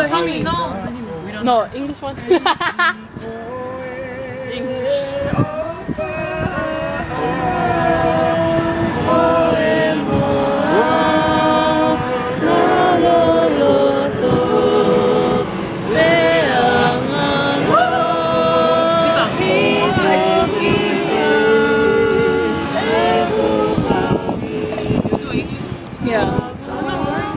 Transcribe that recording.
No, Tommy, no. We don't No, English one. English.